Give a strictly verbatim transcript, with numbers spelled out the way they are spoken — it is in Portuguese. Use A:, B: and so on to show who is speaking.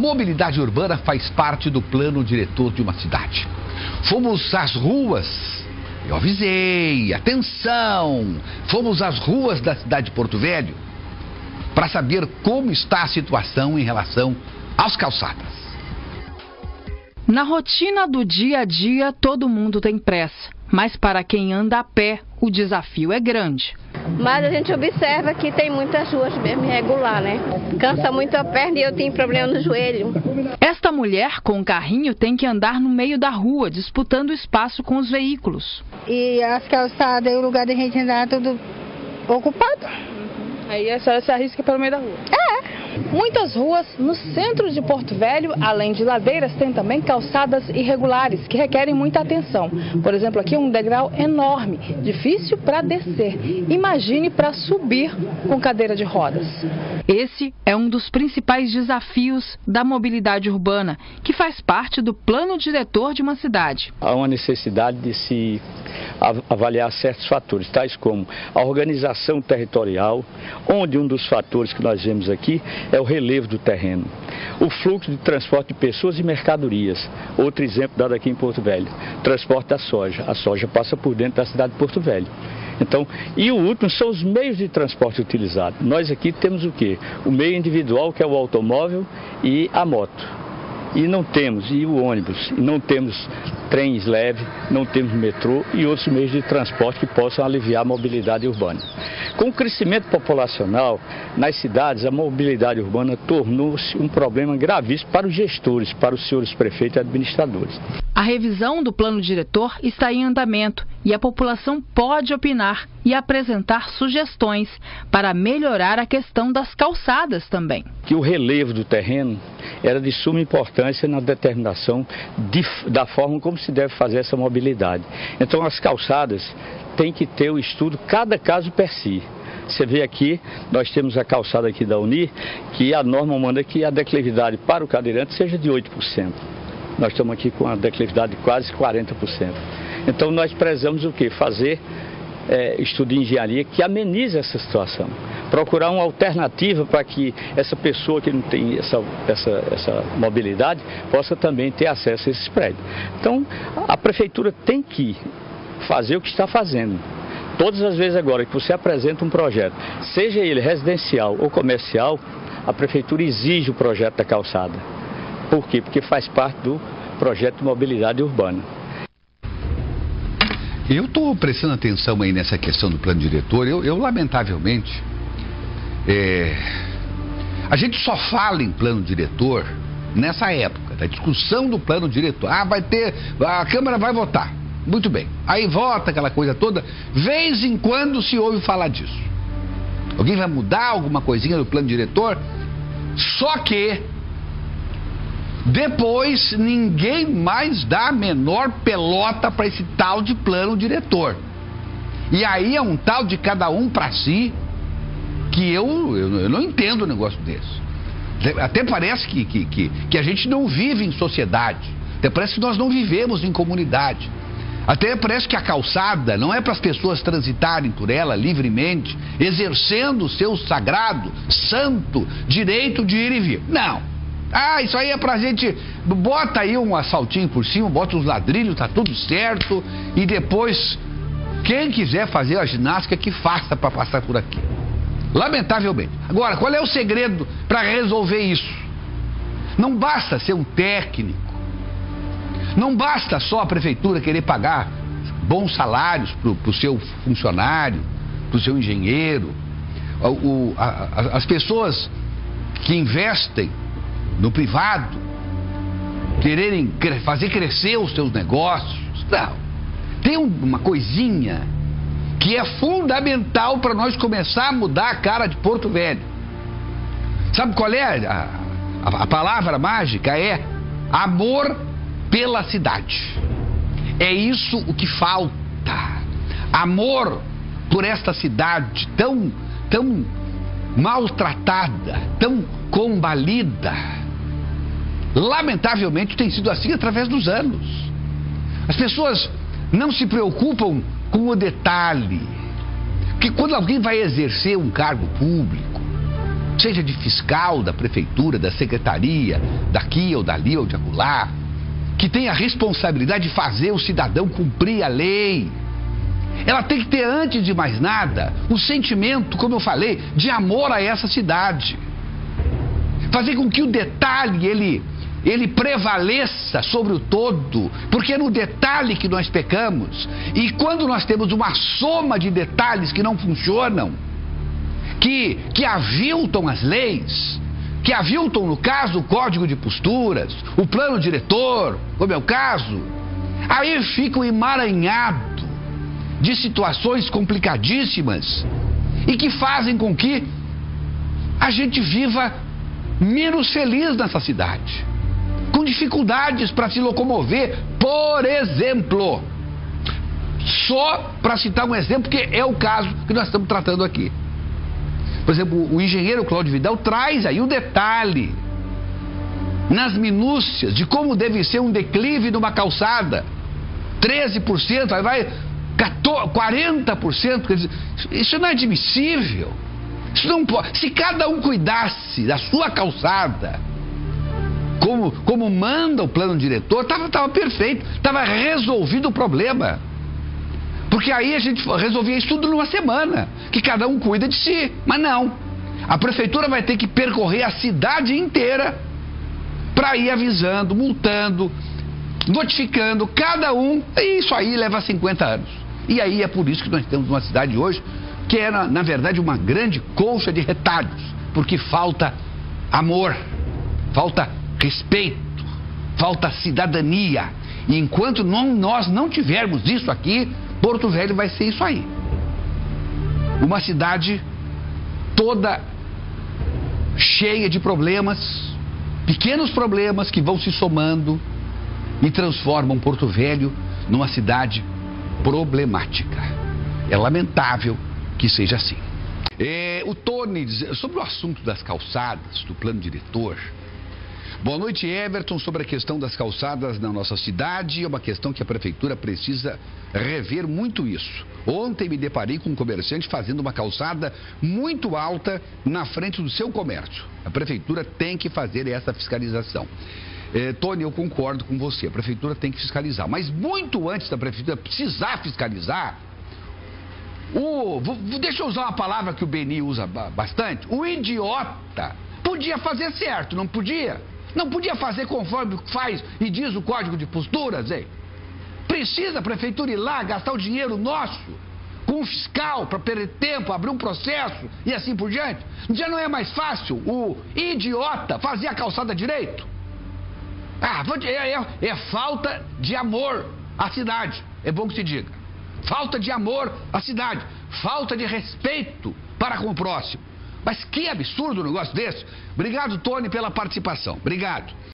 A: Mobilidade urbana faz parte do plano diretor de uma cidade. Fomos às ruas, eu avisei, atenção, fomos às ruas da cidade de Porto Velho para saber como está a situação em relação às calçadas.
B: Na rotina do dia a dia, todo mundo tem pressa, mas para quem anda a pé, o desafio é grande.
C: Mas a gente observa que tem muitas ruas mesmo irregular, né? Cansa muito a perna e eu tenho problema no joelho.
B: Esta mulher com o carrinho tem que andar no meio da rua, disputando espaço com os veículos.
D: E as calçadas, o lugar da gente andar tudo ocupado.
B: Aí a senhora se arrisca pelo meio da rua?
D: É.
B: Muitas ruas no centro de Porto Velho, além de ladeiras, tem também calçadas irregulares, que requerem muita atenção. Por exemplo, aqui um degrau enorme, difícil para descer. Imagine para subir com cadeira de rodas. Esse é um dos principais desafios da mobilidade urbana, que faz parte do plano diretor de uma cidade.
E: Há uma necessidade de se avaliar certos fatores, tais como a organização territorial, onde um dos fatores que nós vemos aqui é o relevo do terreno, o fluxo de transporte de pessoas e mercadorias. Outro exemplo dado aqui em Porto Velho, transporte da soja. A soja passa por dentro da cidade de Porto Velho. Então, e o último são os meios de transporte utilizados. Nós aqui temos o quê? O meio individual, que é o automóvel, e a moto. E não temos, e o ônibus, e não temos trens leves, não temos metrô e outros meios de transporte que possam aliviar a mobilidade urbana. Com o crescimento populacional nas cidades, a mobilidade urbana tornou-se um problema gravíssimo para os gestores, para os senhores prefeitos e administradores.
B: A revisão do plano diretor está em andamento e a população pode opinar e apresentar sugestões para melhorar a questão das calçadas também.
E: Que o relevo do terreno era de suma importância na determinação de, da forma como se deve fazer essa mobilidade. Então as calçadas têm que ter o estudo, cada caso per si. Você vê aqui, nós temos a calçada aqui da Uni, que a norma manda que a declividade para o cadeirante seja de oito por cento. Nós estamos aqui com a declividade de quase quarenta por cento. Então nós prezamos o quê? Fazer é, estudo de engenharia que amenize essa situação. Procurar uma alternativa para que essa pessoa que não tem essa, essa, essa mobilidade possa também ter acesso a esses prédios. Então a prefeitura tem que fazer o que está fazendo. Todas as vezes agora que você apresenta um projeto, seja ele residencial ou comercial, a prefeitura exige o projeto da calçada. Por quê? Porque faz parte do projeto de mobilidade urbana.
A: Eu estou prestando atenção aí nessa questão do plano diretor. Eu, eu lamentavelmente, é... a gente só fala em plano diretor nessa época, da discussão do plano diretor. Ah, vai ter, a Câmara vai votar. Muito bem. Aí vota aquela coisa toda. Vez em quando se ouve falar disso. Alguém vai mudar alguma coisinha do plano diretor? Só que depois ninguém mais dá a menor pelota para esse tal de plano diretor. E aí é um tal de cada um para si, que eu, eu, eu não entendo um negócio desse. Até parece que, que, que, que a gente não vive em sociedade. Até parece que nós não vivemos em comunidade. Até parece que a calçada não é para as pessoas transitarem por ela livremente, exercendo o seu sagrado, santo direito de ir e vir. Não. Ah, isso aí é pra gente, bota aí um asfaltinho por cima, bota uns ladrilhos, tá tudo certo. E depois, quem quiser fazer a ginástica, que faça para passar por aqui. Lamentavelmente. Agora, qual é o segredo para resolver isso? Não basta ser um técnico. Não basta só a prefeitura querer pagar bons salários para o seu funcionário, para o seu engenheiro. O, o, a, a, as pessoas que investem no privado, quererem fazer crescer os seus negócios. Não. Tem uma coisinha que é fundamental para nós começar a mudar a cara de Porto Velho. Sabe qual é? A, a, a palavra mágica é amor pela cidade. É isso o que falta. Amor por esta cidade tão, tão maltratada, tão combalida. Lamentavelmente tem sido assim através dos anos. As pessoas não se preocupam com o detalhe. Porque quando alguém vai exercer um cargo público, seja de fiscal da prefeitura, da secretaria, daqui ou dali ou de acolá, que tem a responsabilidade de fazer o cidadão cumprir a lei. Ela tem que ter, antes de mais nada, o sentimento, como eu falei, de amor a essa cidade. Fazer com que o detalhe, ele, ele prevaleça sobre o todo, porque é no detalhe que nós pecamos. E quando nós temos uma soma de detalhes que não funcionam, que, que aviltam as leis, que aviltam, no caso, o código de posturas, o plano diretor, como é o caso, aí fica um emaranhado de situações complicadíssimas e que fazem com que a gente viva menos feliz nessa cidade, com dificuldades para se locomover, por exemplo. Só para citar um exemplo, que é o caso que nós estamos tratando aqui. Por exemplo, o engenheiro Cláudio Vidal traz aí o detalhe, nas minúcias, de como deve ser um declive numa calçada. treze por cento, aí vai quarenta por cento. Quer dizer, isso não é admissível. Isso não pode. Se cada um cuidasse da sua calçada, como, como manda o plano diretor, estava tava perfeito, estava resolvido o problema. Porque aí a gente resolvia isso tudo numa semana, que cada um cuida de si. Mas não, a prefeitura vai ter que percorrer a cidade inteira para ir avisando, multando, notificando cada um, e isso aí leva cinquenta anos. E aí é por isso que nós temos uma cidade hoje que é, na, na verdade, uma grande colcha de retalhos, porque falta amor, falta respeito, falta cidadania. E enquanto não, nós não tivermos isso aqui, Porto Velho vai ser isso aí. Uma cidade toda cheia de problemas, pequenos problemas que vão se somando e transformam Porto Velho numa cidade problemática. É lamentável que seja assim. É, o Tony, sobre o assunto das calçadas, do plano diretor. Boa noite, Everton. Sobre a questão das calçadas na nossa cidade, é uma questão que a prefeitura precisa rever muito isso. Ontem me deparei com um comerciante fazendo uma calçada muito alta na frente do seu comércio. A prefeitura tem que fazer essa fiscalização. É, Tony, eu concordo com você, a prefeitura tem que fiscalizar. Mas muito antes da prefeitura precisar fiscalizar, o, deixa eu usar uma palavra que o Beni usa bastante, o idiota podia fazer certo, não podia? Não podia fazer conforme faz e diz o código de posturas, hein? Precisa a prefeitura ir lá, gastar o dinheiro nosso com um fiscal para perder tempo, abrir um processo e assim por diante? Já não é mais fácil o idiota fazer a calçada direito? Ah, é, é, é falta de amor à cidade, é bom que se diga. Falta de amor à cidade, falta de respeito para com o próximo. Mas que absurdo um negócio desse. Obrigado, Tony, pela participação. Obrigado.